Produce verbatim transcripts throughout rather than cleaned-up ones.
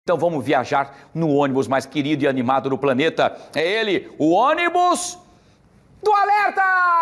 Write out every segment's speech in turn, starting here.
Então vamos viajar no ônibus mais querido e animado do planeta. É ele, o ônibus do Alerta!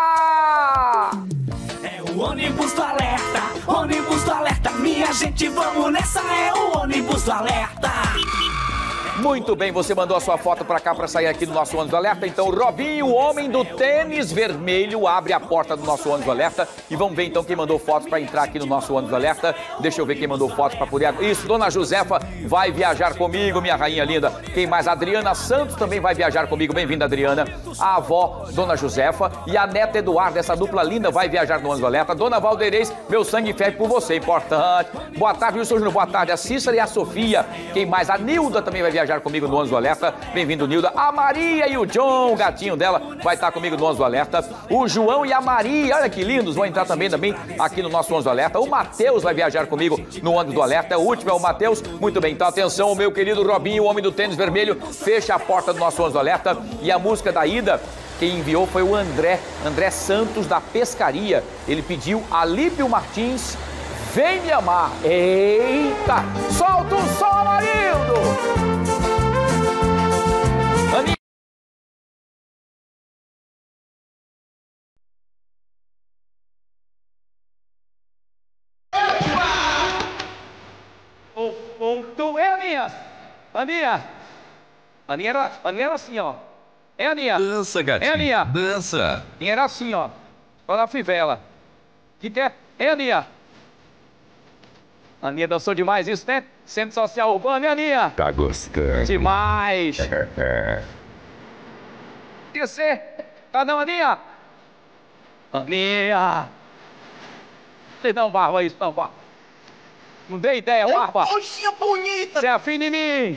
É o ônibus do Alerta, ônibus do Alerta. Minha gente, vamos nessa, é o ônibus do Alerta. Muito bem, você mandou a sua foto para cá para sair aqui do nosso ônibus do Alerta. Então, Robinho, o homem do tênis vermelho, abre a porta do nosso ônibus do Alerta. E vamos ver então quem mandou fotos para entrar aqui no nosso ônibus do Alerta. Deixa eu ver quem mandou fotos para poder... Isso, Dona Josefa vai viajar comigo, minha rainha linda. Quem mais? Adriana Santos também vai viajar comigo. Bem-vinda, Adriana. A avó, Dona Josefa. E a neta Eduarda, essa dupla linda, vai viajar no ônibus do Alerta. Dona Valdeirês, meu sangue ferve por você, importante. Boa tarde, Wilson Júnior. Boa tarde. A Cícera e a Sofia. Quem mais? A Nilda também vai viajar comigo no ônibus do Alerta. Bem-vindo, Nilda. A Maria e o John, o gatinho dela, vai estar comigo no ônibus do Alerta. O João e a Maria, olha que lindos, vão entrar também, também aqui no nosso ônibus do Alerta. O Matheus vai viajar comigo no ônibus do Alerta. O último é o Matheus. Muito bem, então atenção, o meu querido Robinho, o homem do tênis vermelho, fecha a porta do nosso ônibus do Alerta. E a música da ida, quem enviou foi o André, André Santos da Pescaria. Ele pediu Alípio Martins, Vem Me Amar. Eita! Solta o som, Amarildo! Aninha. O ponto é, Aninha! Aninha! Aninha era, Aninha era assim, ó. É, Aninha? Dança, gatinho. É, Aninha? Dança. Aninha era assim, ó. Olha a fivela. Que que é? É, Aninha? Aninha dançou demais isso, né? Centro Social Urbano, né, Aninha? Tá gostando. Demais! E você? Tá não, Aninha? Aninha! Você não, Barba, isso não, Barba. Não dei ideia, Barba. Coxinha bonita. Você afina em mim.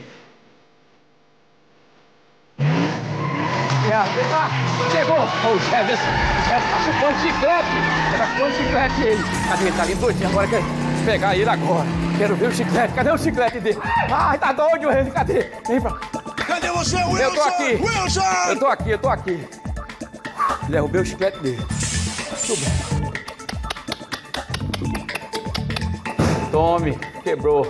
É, ah, chegou! Ô, o Cheves, o Cheves tá chupando chiclete! Tá chupando chiclete ele! Cadê ele? Tá ali doidinho agora, quero pegar ele agora! Quero ver o chiclete, cadê o chiclete dele? Ai, tá doido ele, cadê? Vem pra... Cadê você, Wilson? Eu tô aqui! Wilson! Eu tô aqui, eu tô aqui! Derrubei o chiclete dele! Subiu! Tome, quebrou!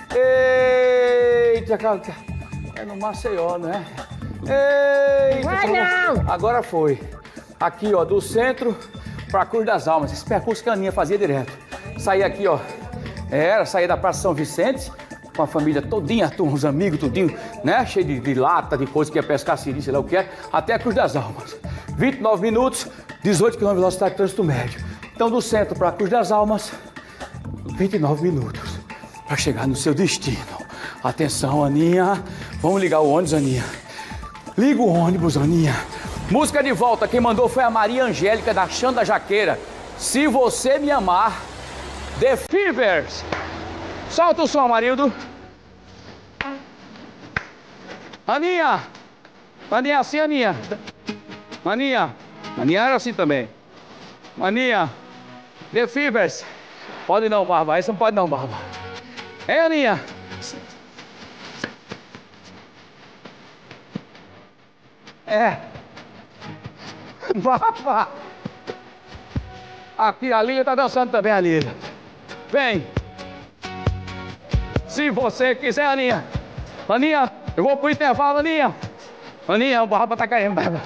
Eita, cara! É no Maceió, né? Eita, Vai não! Agora foi. Aqui, ó, do centro pra Cruz das Almas. Esse percurso que a Aninha fazia direto. Saí aqui, ó. Era, saí da Praça São Vicente com a família todinha, os amigos, tudinho, né? Cheio de, de lata, de coisa que ia pescar siri, sei lá o que é, até a Cruz das Almas. vinte e nove minutos, dezoito quilômetros de velocidade de trânsito médio. Então, do centro pra Cruz das Almas, vinte e nove minutos pra chegar no seu destino. Atenção, Aninha. Vamos ligar o ônibus, Aninha. Liga o ônibus, Aninha. Música de volta, quem mandou foi a Maria Angélica da Xanda Jaqueira. Se Você Me Amar, The Fevers. Solta o som, Amarildo. Aninha. Aninha, assim, Aninha. Aninha. Aninha era assim também. Aninha. The Fevers. Pode não, Barba. Esse não pode não, Barba. É, Aninha. É. Barba. Aqui a Lília tá dançando também, a Lília. Vem. Se você quiser, Aninha. Aninha, eu vou pro intervalo, Aninha. Aninha, o Barba tá caindo, Barba.